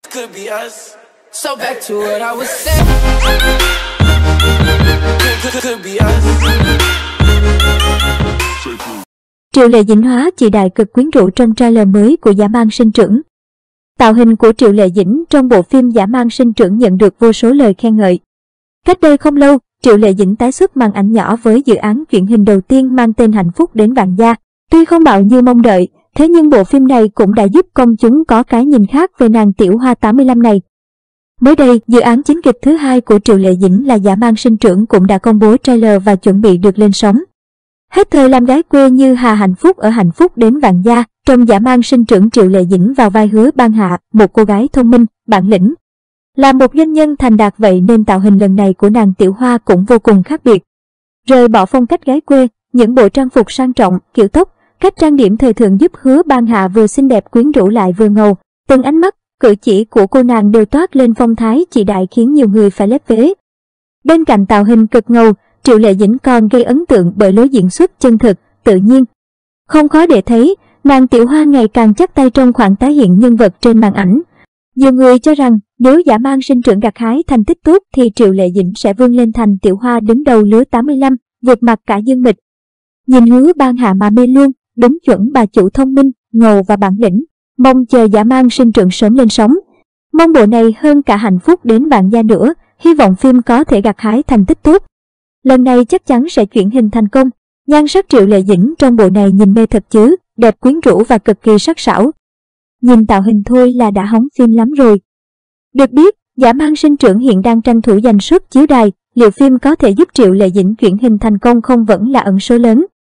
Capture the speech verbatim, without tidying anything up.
could be us. So back to what I was saying. Could, could be us. Triệu Lệ Dĩnh hóa chị đại cực quyến rũ trong trailer mới của Dã Man Sinh Trưởng. Tạo hình của Triệu Lệ Dĩnh trong bộ phim Dã Man Sinh Trưởng nhận được vô số lời khen ngợi. Cách đây không lâu, Triệu Lệ Dĩnh tái xuất màn ảnh nhỏ với dự án truyền hình đầu tiên mang tên Hạnh Phúc Đến Vạn Gia. Tuy không bạo như mong đợi, thế nhưng bộ phim này cũng đã giúp công chúng có cái nhìn khác về nàng tiểu hoa tám mươi lăm này. Mới đây, dự án chính kịch thứ hai của Triệu Lệ Dĩnh là Dã Man Sinh Trưởng cũng đã công bố trailer và chuẩn bị được lên sóng. Hết thời làm gái quê như Hà Hạnh Phúc ở Hạnh Phúc Đến Vạn Gia, trong Dã Man Sinh Trưởng Triệu Lệ Dĩnh vào vai Hứa Ban Hạ, một cô gái thông minh, bản lĩnh. Là một doanh nhân thành đạt vậy nên tạo hình lần này của nàng tiểu hoa cũng vô cùng khác biệt. Rời bỏ phong cách gái quê, những bộ trang phục sang trọng, kiểu tóc, cách trang điểm thời thượng giúp Hứa Ban Hạ vừa xinh đẹp quyến rũ lại vừa ngầu. Từng ánh mắt, cử chỉ của cô nàng đều toát lên phong thái chị đại khiến nhiều người phải lép vế. Bên cạnh tạo hình cực ngầu, Triệu Lệ Dĩnh còn gây ấn tượng bởi lối diễn xuất chân thực, tự nhiên. Không khó để thấy, nàng tiểu hoa ngày càng chắc tay trong khoảng tái hiện nhân vật trên màn ảnh. Nhiều người cho rằng nếu Dã Man Sinh Trưởng gặt hái thành tích tốt thì Triệu Lệ Dĩnh sẽ vươn lên thành tiểu hoa đứng đầu lứa tám mươi lăm, vượt mặt cả Dương Mịch. Nhìn Hứa Ban Hạ mà mê luôn, đúng chuẩn bà chủ thông minh, ngầu và bản lĩnh. Mong chờ Dã Man Sinh Trưởng sớm lên sóng. Mong bộ này hơn cả Hạnh Phúc Đến Vạn Gia nữa, hy vọng phim có thể gặt hái thành tích tốt. Lần này chắc chắn sẽ chuyển hình thành công. Nhan sắc Triệu Lệ Dĩnh trong bộ này nhìn mê thật chứ, đẹp quyến rũ và cực kỳ sắc sảo. Nhìn tạo hình thôi là đã hóng phim lắm rồi. Được biết, Dã Man Sinh Trưởng hiện đang tranh thủ giành suất chiếu đài, liệu phim có thể giúp Triệu Lệ Dĩnh chuyển hình thành công không vẫn là ẩn số lớn.